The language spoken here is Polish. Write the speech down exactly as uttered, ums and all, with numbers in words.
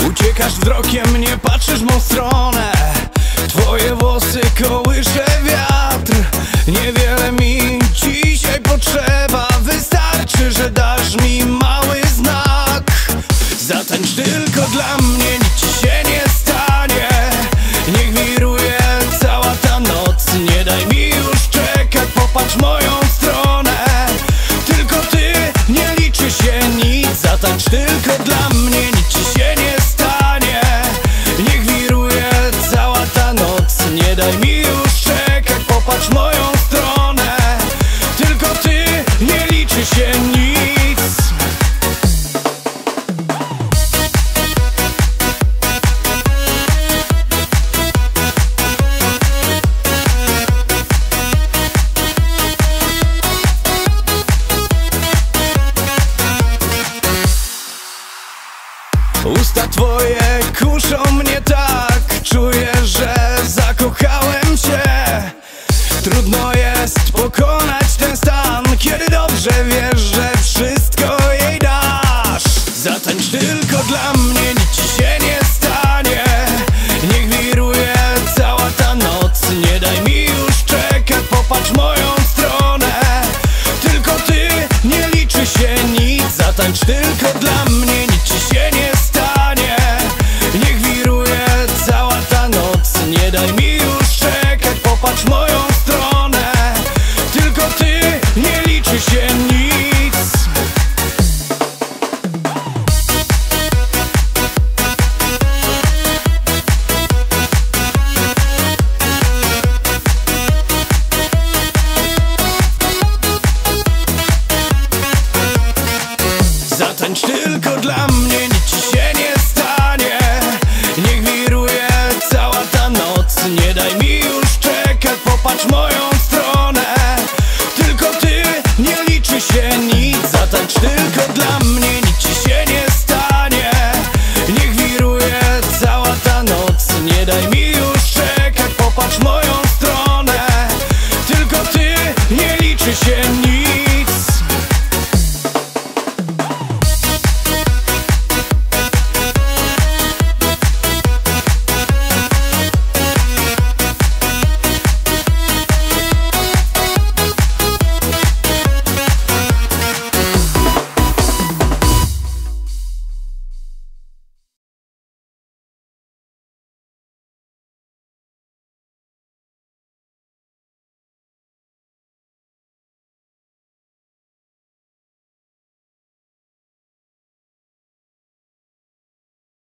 Uciekasz wzrokiem, nie patrzysz w mą stronę. Twoje włosy kołysze wiatr. Niewiele mi dzisiaj potrzeba. Wystarczy, że dasz mi mały znak. Zatańcz tylko dla mnie, nic ci się nie stanie. Niech wiruje cała ta noc. Nie daj mi już czekać, popatrz moją stronę. Tylko ty, nie liczy się nic. Zatańcz tylko dla mnie, nic ci się nie stanie. Niech wiruje cała ta noc. Nie daj mi już czekać, popatrz moją stronę. Tylko ty, nie liczy się nic. Usta twoje kuszą mnie tak. Czuję, że zakochałem się. Trudno jest pokonać ten stan, kiedy dobrze wiesz, że wszystko jej dasz. Zatańcz tylko dla mnie, nic ci się nie stanie. Niech wiruje cała ta noc. Nie daj mi już czekać, popatrz moją stronę. Tylko ty, nie liczy się nic. Zatańcz tylko dla mnie, nic ci się nie stanie. Niech wiruje cała ta noc. Nie daj mi już czekać, popatrz moją stronę. Tylko ty, nie liczy się nic. Zatańcz tylko dla mnie, nic